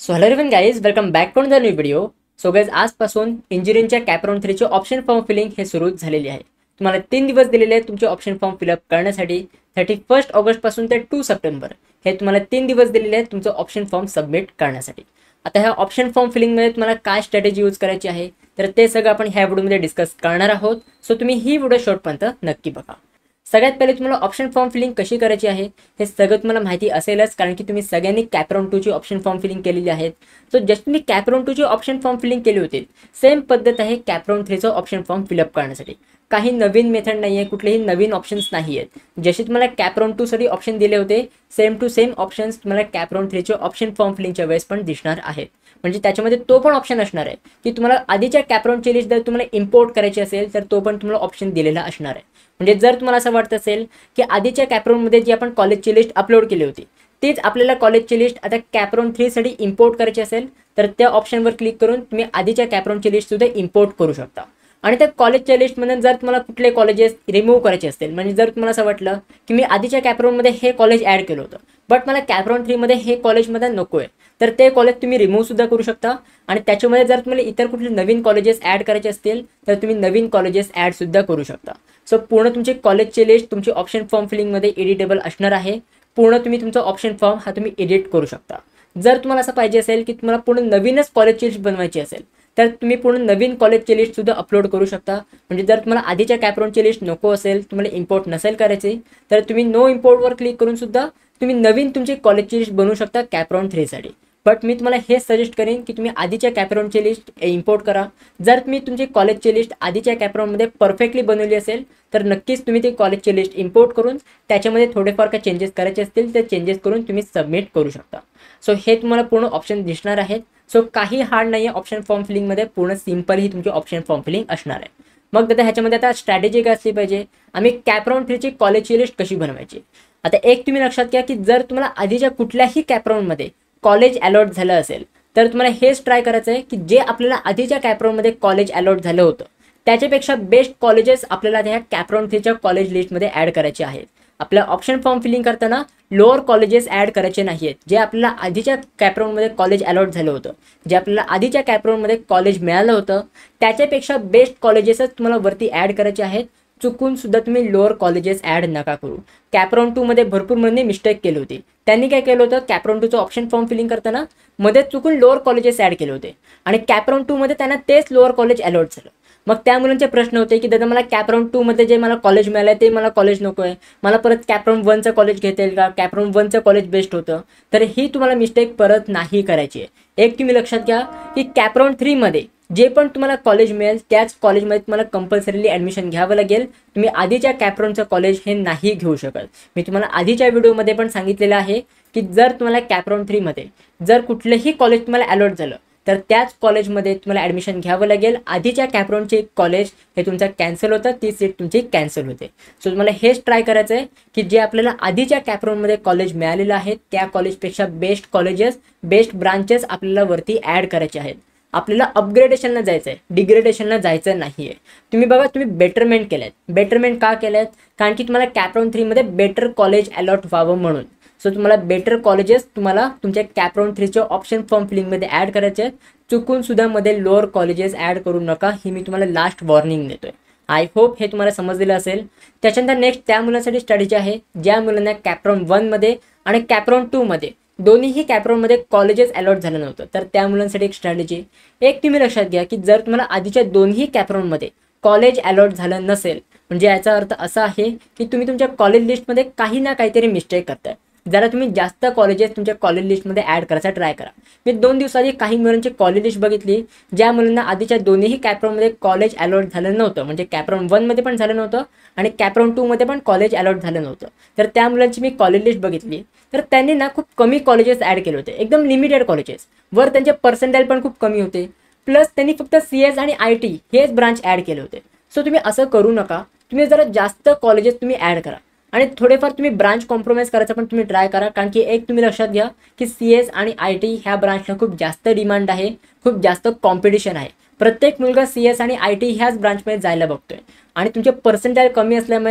So hello everyone guys, welcome back to the new video. So guys, आजपासून इंजिनिअरिंगच्या cap round 3 चे option form feeling हे सुरू झालेले आहे. तुम्हाला 3 दिवस दिलेले आहेत तुमचे ऑप्शन फॉर्म फिलअप करण्यासाठी. 31 ऑगस्ट पासून ते 2 सप्टेंबर हे तुम्हाला 3 दिवस दिलेले आहेत तुमचं ऑप्शन फॉर्म सबमिट करण्यासाठी. आता ह्या ऑप्शन फॉर्म फिलिंगमध्ये तुम्हाला काय स्ट्रॅटेजी यूज करायची आहे तर ते सगळं आपण ह्या व्हिडिओमध्ये डिस्कस करणार आहोत. सो तुम्ही ही व्हिडिओ शेवटपर्यंत नक्की बघा. सगळ्यात पहिले तुम्हाला ऑप्शन फॉर्म फिलिंग कशी करायची आहे हे सगळं तुम्हाला माहिती असेलच, कारण की तुम्ही सगळ्यांनी कॅप राउंड 2 ची ऑप्शन फॉर्म फिलिंग केलेली आहेत. सो जस्ट तुम्ही कॅप राउंड 2 ची ऑप्शन फॉर्म फिलिंग केली होती, सेम पद्धत आहे कॅप राउंड 3 चं ऑप्शन फॉर्म फिलअप करण्यासाठी. काही नवीन मेथड नाही आहे, कुठलेही नवीन ऑप्शन्स नाही आहेत. जसे तुम्हाला कॅप राउंड 2 साठी ऑप्शन दिले होते, सेम टू सेम ऑप्शन्स तुम्हाला कॅप राउंड 3 चे ऑप्शन फॉर्म फिलिंगच्या वेळेस पण दिसणार आहेत. म्हणजे त्याच्यामध्ये तो पण ऑप्शन असणार आहे की तुम्हाला आधीच्या कॅप राउंडची लिस्ट जर तुम्हाला इम्पोर्ट करायची असेल तर तो पण तुम्हाला ऑप्शन दिलेला असणार आहे. म्हणजे जर तुम्हाला असं वाटत असेल की आधीच्या कॅप राउंडमध्ये जी आपण कॉलेजची लिस्ट अपलोड केली होती तीच आपल्याला कॉलेजची लिस्ट आता कॅप राउंड 3 साठी इम्पोर्ट करायची असेल तर त्या ऑप्शनवर क्लिक करून तुम्ही आधीच्या कॅप राउंडची लिस्ट सुद्धा इम्पोर्ट करू शकता. आणि त्या कॉलेजच्या लिस्टमध्ये जर तुम्हाला कुठले कॉलेजेस रिमूव्ह करायचे असतील, म्हणजे जर तुम्हाला असं वाटलं की मी आधीच्या कॅप राउंडमध्ये हे कॉलेज ॲड केलं होतं बट मला कॅप राउंड 3 मध्ये हे कॉलेजमध्ये नको आहे, तर ते कॉलेज तुम्ही रिमूव्ह सुद्धा करू शकता. आणि त्याच्यामध्ये जर तुम्हाला इतर कुठले नवीन कॉलेजेस ॲड करायचे असतील तर तुम्ही नवीन कॉलेजेस ॲड सुद्धा करू शकता. सो पूर्ण तुमची कॉलेजची लिस्ट तुमची ऑप्शन फॉर्म फिलिंगमध्ये एडिटेबल असणार आहे. पूर्ण तुम्ही तुमचा ऑप्शन फॉर्म हा तुम्ही एडिट करू शकता. जर तुम्हाला असं पाहिजे असेल की तुम्हाला पूर्ण नवीनच कॉलेजची लिस्ट बनवायची असेल तर तुम्ही पूर्ण नवीन कॉलेजची लिस्ट सुद्धा अपलोड करू शकता. म्हणजे जर तुम्हाला आधीच्या कॅप राउंडची लिस्ट नको असेल, तुम्हाला इम्पोर्ट नसेल करायची, तर तुम्ही नो इम्पोर्टवर क्लिक करून सुद्धा तुम्ही नवीन तुमची कॉलेजची लिस्ट बनवू शकता कॅप राउंड 3 साठी. बट मी तुम्हाला हे सजेस्ट करेन की तुम्ही आधीच्या कॅप राउंडची लिस्ट इम्पोर्ट करा. जर तुम्ही तुमची कॉलेजची लिस्ट आधीच्या कॅप राउंडमध्ये परफेक्टली बनवली असेल तर नक्कीच तुम्ही ती कॉलेजची लिस्ट इम्पोर्ट करून त्याच्यामध्ये थोडेफार काही चेंजेस करायचे असतील ते चेंजेस करून तुम्ही सबमिट करू शकता. सो हे तुम्हाला पूर्ण ऑप्शन दिसणार आहेत. सो काही हार्ड नाही आहे ऑप्शन फॉर्म फिलिंगमध्ये, पूर्ण सिंपल ही तुमची ऑप्शन फॉर्म फिलिंग असणार आहे. मग आता ह्याच्यामध्ये आता स्ट्रॅटेजी काय असली पाहिजे, आम्ही कॅप राउंड 3 ची कॉलेजची लिस्ट कशी बनवायची. आता एक तुम्ही लक्षात घ्या की जर तुम्हाला आधीच्या कुठल्याही कॅप राउंडमध्ये कॉलेज अलॉट झालं असेल तर तुम्हाला हेच ट्राय करायचं आहे की जे आपल्याला आधीच्या कॅप राउंडमध्ये कॉलेज अलॉट झालं होतं त्याच्यापेक्षा बेस्ट कॉलेजेस आपल्याला त्या कॅप राउंड 3 च्या कॉलेज लिस्टमध्ये ॲड करायचे आहेत. आपल्या ऑप्शन फॉर्म फिलिंग करताना लोअर कॉलेजेस ॲड करायचे नाही आहेत. जे आपल्याला आधीच्या कॅप राउंडमध्ये कॉलेज अलॉट झालं होतं, जे आपल्याला आधीच्या कॅप राउंडमध्ये कॉलेज मिळालं होतं त्याच्यापेक्षा बेस्ट कॉलेजेसच तुम्हाला वरती ॲड करायचे आहेत. चुकून सुद्धा तुम्ही लोअर कॉलेजेस ॲड नका करू. कॅप राउंड 2 मध्ये भरपूर मुलांनी मिस्टेक केली होती. त्यांनी काय केलं होतं, कॅप राउंड 2 चं ऑप्शन फॉर्म फिलिंग करताना मध्ये चुकून लोअर कॉलेजेस ॲड केले होते आणि कॅप राउंड 2 मध्ये त्यांना तेच लोअर कॉलेज अलॉट झालं. मग त्या मुलांचे प्रश्न होते की दादा मला कॅप राउंड 2 मध्ये जे मला कॉलेज मिळालं ते मला कॉलेज नको आहे, मला परत कॅप राउंड 1 चं कॉलेज घेता येईल का, कॅप राउंड 1 चं कॉलेज बेस्ट होतं. तर ही तुम्हाला मिस्टेक परत नाही करायची आहे. एक तुम्ही लक्षात घ्या की कॅप राउंड 3 मध्ये जे पण तुम्हाला कॉलेज मिळेल त्याच कॉलेजमध्ये तुम्हाला कंपल्सरीली ॲडमिशन घ्यावं लागेल. तुम्ही आधीच्या कॅप राउंडचं कॉलेज हे नाही घेऊ शकत. मी तुम्हाला आधीच्या व्हिडिओमध्ये पण सांगितलेलं आहे की जर तुम्हाला कॅप राउंड 3 मध्ये जर कुठलंही कॉलेज तुम्हाला अलॉट झालं तर त्याच कॉलेजमध्ये तुम्हाला ॲडमिशन घ्यावं लागेल. आधीच्या कॅप राउंडचे कॉलेज हे तुमचं कॅन्सल होतं, ती सीट तुमची कॅन्सल होते. सो तुम्हाला हेच ट्राय करायचं आहे की जे आपल्याला आधीच्या कॅप राउंडमध्ये कॉलेज मिळालेलं आहे त्या कॉलेजपेक्षा बेस्ट कॉलेजेस, बेस्ट ब्रांचेस आपल्याला वरती ॲड करायचे आहेत. आपल्याला अपग्रेडेशनला जायचं आहे, डिग्रेडेशनला जायचं नाही आहे. तुम्ही बघा, तुम्ही बेटरमेंट केलं आहे. बेटरमेंट का केलं आहे, कारण की तुम्हाला कॅप राउंड 3 मध्ये बेटर कॉलेज अलॉट व्हावं म्हणून. सो तुम्हाला बेटर कॉलेजेस तुम्हाला तुमच्या कॅप राउंड 3 च्या ऑप्शन फॉर्म फिलिंगमध्ये ॲड करायचे आहेत. चुकून सुद्धा मध्ये लोअर कॉलेजेस ॲड करू नका, ही मी तुम्हाला लास्ट वॉर्निंग देतोय. आय होप हे तुम्हाला समजलेलं असेल. त्याच्यानंतर नेक्स्ट त्या मुलांसाठी स्ट्रॅटेजी आहे ज्या मुलांना कॅप राउंड 1 मध्ये आणि कॅप राउंड 2 मध्ये दोन्हीही कॅप राउंडमध्ये कॉलेजेस अलॉट झालं नव्हतं, तर त्या मुलांसाठी एक स्ट्रॅटेजी. एक तुम्ही लक्षात घ्या की जर तुम्हाला आधीच्या दोन्ही कॅप राउंडमध्ये कॉलेज अलॉट झालं नसेल म्हणजे याचा अर्थ असा आहे की तुम्ही तुमच्या कॉलेज लिस्टमध्ये काही ना काहीतरी मिस्टेक करताय. जरा तुम्ही जास्त कॉलेजेस तुमच्या कॉलेज लिस्टमध्ये ॲड करायचा ट्राय करा. मी 2 दिवसाआधी काही मुलांची कॉलेज लिस्ट बघितली ज्या मुलांना आधीच्या दोन्ही कॅप राउंडमध्ये कॉलेज अलॉट झालं नव्हतं, म्हणजे कॅप राउंड 1 मध्ये पण झालं नव्हतं आणि कॅप राउंड 2 मध्ये पण कॉलेज अलॉट झालं नव्हतं. तर त्या मुलांची मी कॉलेज लिस्ट बघितली तर त्यांनी ना खूप कमी कॉलेजेस ॲड केले होते, एकदम लिमिटेड कॉलेजेस. वर त्यांचे पर्सेंटाईल पण खूप कमी होते. प्लस त्यांनी फक्त CS आणि IT हेच ब्रांच ॲड केले होते. सो तुम्ही असं करू नका. तुम्ही जरा जास्त कॉलेजेस तुम्ही ॲड करा आणि थोडेफार तुम्ही ब्रांच कॉम्प्रोमाइज करायचा पण तुम्ही ट्राय करा. कारण की एक तुम्ही लक्षात घ्या की CS आणि IT ह्या ब्रांचला खूप जास्त डिमांड आहे, खूप जास्त कॉम्पिटिशन आहे. प्रत्येक मुलगा CS आणि IT ह्याच ब्रांचमध्ये जायला बघतोय आणि तुमचे पर्सेंटाईल कमी असल्यामुळे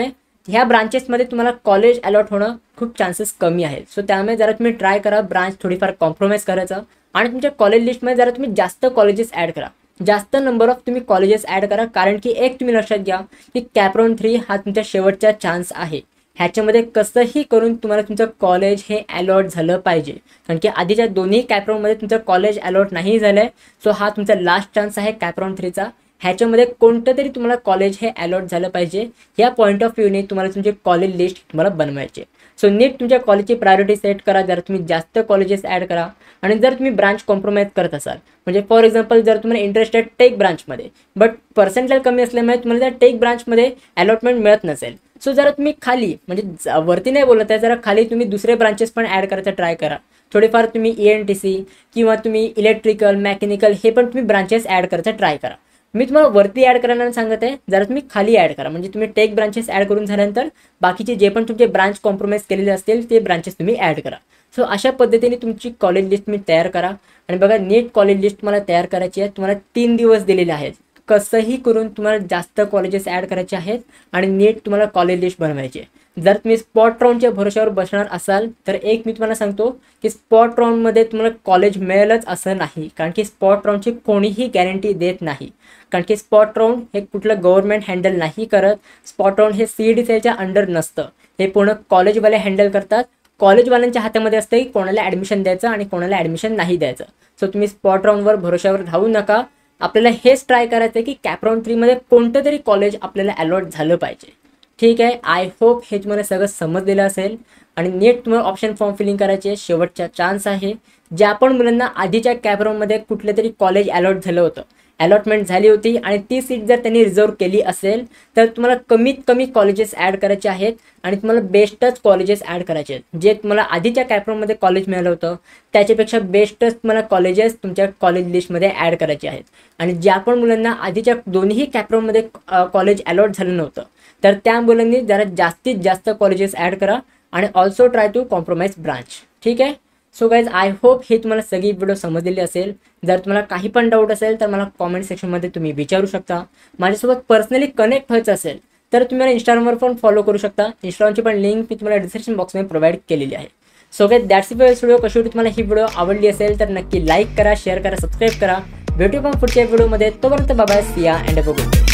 ह्या ब्रांचेसमध्ये तुम्हाला कॉलेज अलॉट होणं खूप चान्सेस कमी आहेत. सो त्यामुळे जरा तुम्ही ट्राय करा ब्रांच थोडीफार कॉम्प्रोमाइज करायचं आणि तुमच्या कॉलेज लिस्टमध्ये जरा तुम्ही जास्त कॉलेजेस ॲड करा, जास्त नंबर ऑफ तुम्ही कॉलेजेस ॲड करा. कारण की एक तुम्ही लक्षात घ्या की कॅपराउंड 3 हा तुमच्या शेवटचा चान्स आहे. ह्याच्यामध्ये कसंही करून तुम्हाला तुमचं कॉलेज हे अलॉट झालं पाहिजे. कारण की आधीच्या दोन्ही कॅपराउंडमध्ये तुमचं कॉलेज अलॉट नाही झालं आहे. सो हा तुमचा लास्ट चान्स आहे कॅपराउंड 3चा. ह्याच्यामध्ये कोणतं तरी तुम्हाला कॉलेज हे अलॉट झालं पाहिजे. या पॉईंट ऑफ व्ह्यूने तुम्हाला तुमचे कॉलेज लिस्ट तुम्हाला बनवायचे. सो नीट तुमच्या कॉलेजची प्रायोरिटी सेट करा. जर तुम्ही जास्त कॉलेजेस ॲड करा आणि जर तुम्ही ब्रांच कॉम्प्रोमाइज करत असाल, म्हणजे फॉर एक्झाम्पल जर तुम्हाला इंटरेस्ट आहे टेक ब्रांचमध्ये बट पर्सेंटाईल कमी असल्यामुळे तुम्हाला त्या टेक ब्रांचमध्ये अलॉटमेंट मिळत नसेल, सो जरा तुम्ही खाली म्हणजे वरती नाही बोलत आहे, जरा खाली तुम्ही दुसरे ब्रांचेस पण ॲड करायचा ट्राय करा. थोडेफार तुम्ही ENTC किंवा तुम्ही इलेक्ट्रिकल मेकॅनिकल हे पण तुम्ही ब्रांचेस ॲड करायचा ट्राय करा. मी तुम्हाला वरती ॲड करायला सांगत आहे, जरा तुम्ही खाली ॲड करा. म्हणजे तुम्ही टेक ब्रांचेस ॲड करून झाल्यानंतर बाकीचे जे पण तुमचे ब्रांच कॉम्प्रोमाइज केलेले असतील ते ब्रांचेस तुम्ही ॲड करा. सो अशा पद्धतीने तुमची कॉलेज लिस्ट तुम्ही तयार करा. आणि बघा नीट कॉलेज लिस्ट मला तयार करायची आहे. तुम्हाला 3 दिवस दिलेले आहेत. कसंही करून तुम्हाला जास्त कॉलेजेस ॲड करायचे आहेत आणि नीट तुम्हाला कॉलेज लिस्ट बनवायची आहे. जर तुम्ही स्पॉट राऊंडच्या भरोश्यावर बसणार असाल तर एक मी तुम्हाला सांगतो की स्पॉट राऊंडमध्ये तुम्हाला कॉलेज मिळेलच असं नाही. कारण की स्पॉट राऊंडची कोणीही गॅरंटी देत नाही. कारण की स्पॉट राऊंड हे कुठलं गव्हर्नमेंट हँडल नाही करत. स्पॉट राऊंड हे CET सेलच्या अंडर नसतं. हे पूर्ण कॉलेजवाले हँडल करतात. कॉलेजवाल्यांच्या हातामध्ये असतं की कोणाला ॲडमिशन द्यायचं आणि कोणाला ॲडमिशन नाही द्यायचं. सो तुम्ही स्पॉट राऊंडवर भरोश्यावर राहू नका. आपल्याला हेच ट्राय करायचं आहे की कॅपराउंड 3मध्ये कोणतं तरी कॉलेज आपल्याला अलॉट झालं पाहिजे. ठीक आहे. आय होप हे तुम्हाला सगळं समजलेलं असेल आणि नीट तुम्हाला ऑप्शन फॉर्म फिलिंग करायचे शेवटचा चान्स आहे. ज्या पण मुलांना आधीच्या कॅपराउंडमध्ये कुठलं तरी कॉलेज अलॉट झालं होतं, अलॉटमेंट झाली होती आणि ती सीट जर त्यांनी रिझर्व केली असेल तर तुम्हाला कमीत कमी कॉलेजेस ॲड करायचे आहेत आणि तुम्हाला बेस्टच कॉलेजेस ॲड करायचे आहेत. जे तुम्हाला आधीच्या कॅपराउंडमध्ये कॉलेज मिळालं होतं त्याच्यापेक्षा बेस्टच तुम्हाला कॉलेजेस तुमच्या कॉलेज लिस्टमध्ये ॲड करायचे आहेत. आणि ज्या पण मुलांना आधीच्या दोन्ही कॅपराउंडमध्ये कॉलेज अलॉट झालं नव्हतं तर त्या मुलांनी जरा जास्तीत जास्त कॉलेजेस ॲड करा आणि also try to compromise branch. ठीक आहे. सो गाईज आय होप हे तुम्हाला सगळी व्हिडिओ समजलेली असेल. जर तुम्हाला काही पण डाऊट असेल तर मला कॉमेंट सेक्शनमध्ये तुम्ही विचारू शकता. माझ्यासोबत पर्सनली कनेक्ट व्हायचं असेल तर तुम्ही मला इंस्टाग्रामवर पण फॉलो करू शकता. इंस्टाग्रामची पण लिंक मी तुम्हाला डिस्क्रिप्शन बॉक्समध्ये प्रोव्हाइड केलेली आहे. So guys that's it for this video. कशी वाटली तुम्हाला ही व्हिडिओ आवडली असेल तर नक्की लाईक करा, शेअर करा, सबस्क्राईब करा. भेटू पण पुढच्या व्हिडिओमध्ये. तोपर्यंत bye bye. See ya and bye.